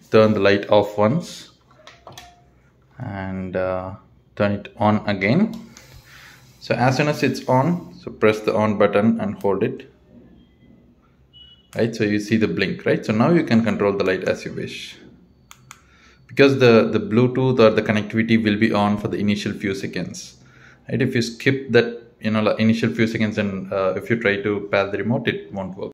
turn the light off once and turn it on again. So as soon as it's on, so press the on button and hold it, right? So you see the blink, right? So now you can control the light as you wish, because the Bluetooth or the connectivity will be on for the initial few seconds, right? If you skip that, you know, initial few seconds, and if you try to pair the remote, it won't work.